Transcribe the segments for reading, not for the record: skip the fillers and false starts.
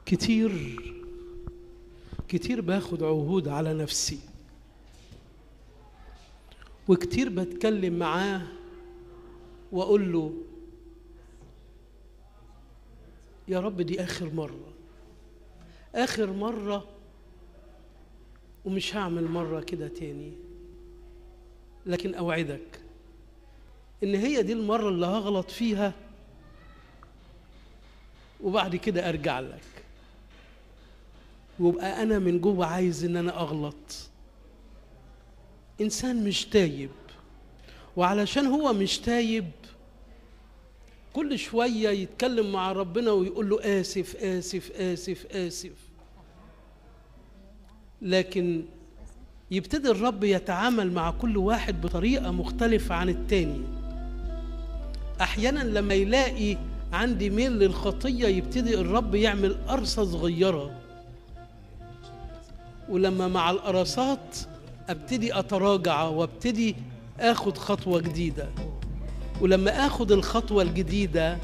كتير باخد عهود على نفسي، وكتير بتكلم معاه وأقول له يا رب دي آخر مرة ومش هعمل مرة كده تاني، لكن أوعدك إن هي دي المرة اللي هغلط فيها وبعد كده أرجع لك، وابقى أنا من جوه عايز إن أنا أغلط. إنسان مش تايب، وعلشان هو مش تايب كل شوية يتكلم مع ربنا ويقول له آسف آسف آسف آسف، لكن يبتدي الرب يتعامل مع كل واحد بطريقة مختلفة عن التاني. أحيانا لما يلاقي عندي ميل للخطية يبتدي الرب يعمل قرصة صغيرة، ولما مع القرصات ابتدي اتراجع وابتدي اخد خطوة جديدة، ولما اخد الخطوة الجديدة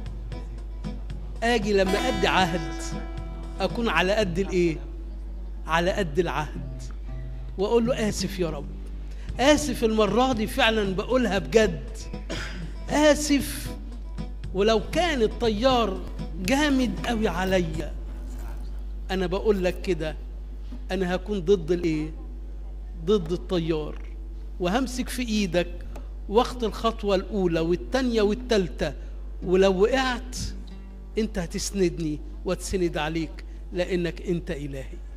اجي لما ادي عهد اكون على قد الايه؟ على قد العهد، واقول له اسف يا رب، اسف المرة دي فعلا بقولها بجد، اسف. ولو كان الطيار جامد قوي عليا انا بقول لك كده، انا هكون ضد الايه؟ ضد الطيار، وهمسك في ايدك واخد الخطوة الاولى والتانية والتالتة، ولو وقعت انت هتسندني وتسند عليك لانك انت الهي.